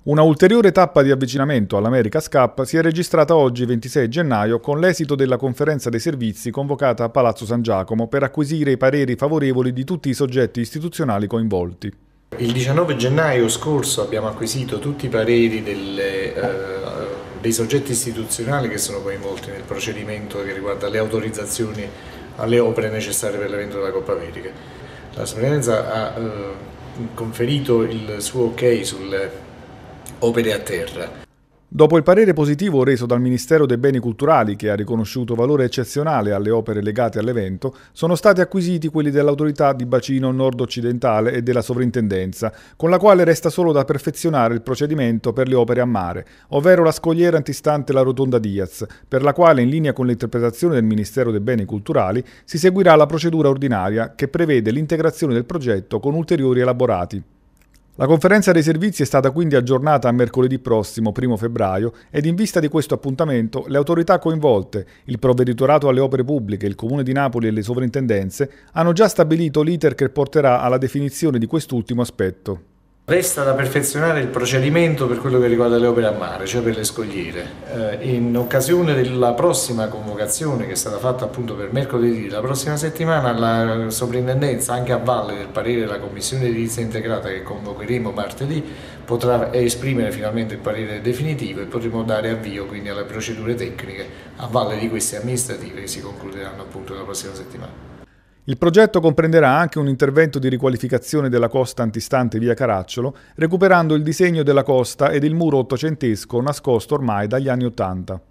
Una ulteriore tappa di avvicinamento all'America's Cup si è registrata oggi 26 gennaio con l'esito della conferenza dei servizi convocata a Palazzo San Giacomo per acquisire i pareri favorevoli di tutti i soggetti istituzionali coinvolti. Il 19 gennaio scorso abbiamo acquisito tutti i pareri dei soggetti istituzionali che sono coinvolti nel procedimento che riguarda le autorizzazioni alle opere necessarie per l'evento della Coppa America. La Soprintendenza ha conferito il suo ok sulle opere a terra. Dopo il parere positivo reso dal Ministero dei Beni Culturali, che ha riconosciuto valore eccezionale alle opere legate all'evento, sono stati acquisiti quelli dell'Autorità di Bacino Nord-Occidentale e della Sovrintendenza, con la quale resta solo da perfezionare il procedimento per le opere a mare, ovvero la scogliera antistante la rotonda Diaz, per la quale, in linea con l'interpretazione del Ministero dei Beni Culturali, si seguirà la procedura ordinaria che prevede l'integrazione del progetto con ulteriori elaborati. La conferenza dei servizi è stata quindi aggiornata a mercoledì prossimo, 1 febbraio, ed in vista di questo appuntamento le autorità coinvolte, il Provveditorato alle Opere Pubbliche, il Comune di Napoli e le sovrintendenze, hanno già stabilito l'iter che porterà alla definizione di quest'ultimo aspetto. Resta da perfezionare il procedimento per quello che riguarda le opere a mare, cioè per le scogliere. In occasione della prossima convocazione, che è stata fatta appunto per mercoledì la prossima settimana, la Soprintendenza, anche a valle del parere della Commissione di edilizia integrata che convocheremo martedì, potrà esprimere finalmente il parere definitivo e potremo dare avvio quindi alle procedure tecniche a valle di queste amministrative che si concluderanno appunto la prossima settimana. Il progetto comprenderà anche un intervento di riqualificazione della costa antistante via Caracciolo, recuperando il disegno della costa ed il muro ottocentesco nascosto ormai dagli anni '80.